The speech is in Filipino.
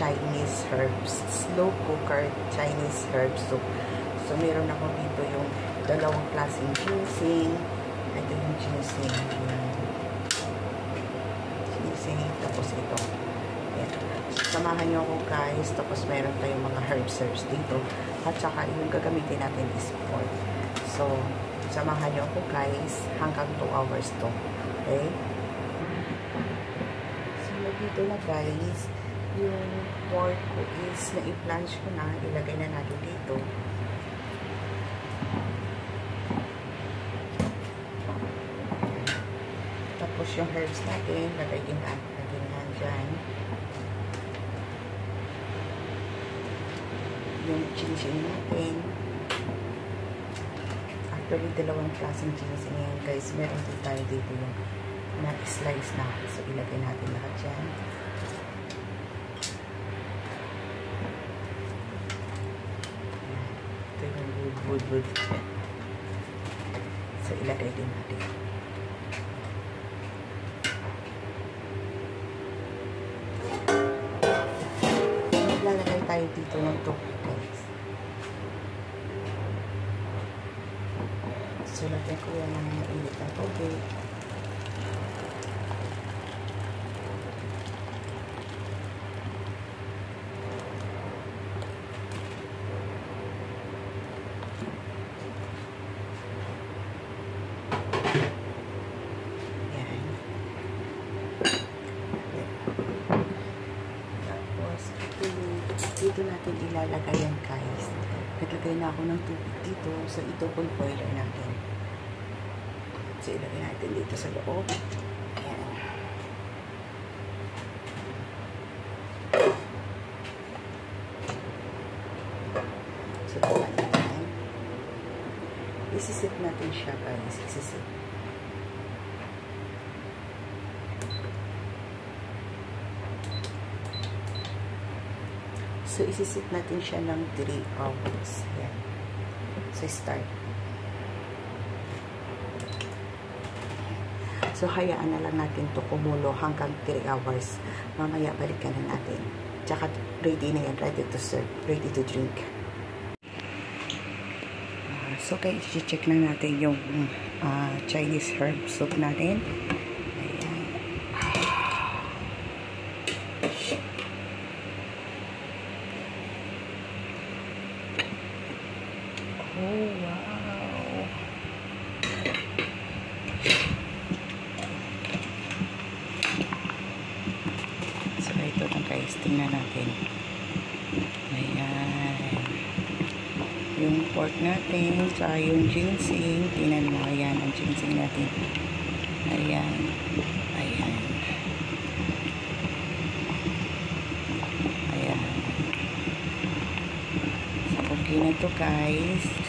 Chinese herbs. Slow cooker Chinese herbs soup. So, meron ako dito yung dalawang klaseng ginseng. Ito yung ginseng. Ginseng. Tapos ito. Ayan. So, samahan nyo ako guys. Tapos meron tayong mga herbs dito. At saka yung gagamitin natin is pork. So, samahan nyo ako guys. Hanggang 2 hours to. Okay? So, dito na guys. Yung pork ko is na-i-blanch ko na. Ilagay na natin dito. Tapos yung herbs natin, lagay din natin yan dyan. Yung ginseng natin. Actually, dalawang klaseng ginseng yan guys. Meron din tayo dito yung na-slice na. So, ilagay natin lahat dyan. Ito yung wood. So, ilagay din natin. Maglalagay tayo dito ng tubig guys. So, lagyan ko yan ng mainit na tubig. Dito natin ilalagay yan guys. Naglagay na ako ng tubig dito. So, ito po boiler natin. So, ilagay natin dito sa loob. Ayan. So, tapan natin. Isisit natin siya guys. Isisit. So, isisit natin siya ng 3 hours. Ayan. So, start. So, hayaan na lang natin to kumulo hanggang 3 hours. Mamaya, balikan na natin. Tsaka, ready na yan. Ready to serve. Ready to drink. So, guys, i-check na natin yung Chinese herb soup natin. Oh, wow. So, ito na guys. Tingnan natin. Ayan. Yung pork natin, tsaka yung ginseng. Tingnan mo. Ayan, ang ginseng natin. Ayan. Ayan. Ayan. So, okay na to guys.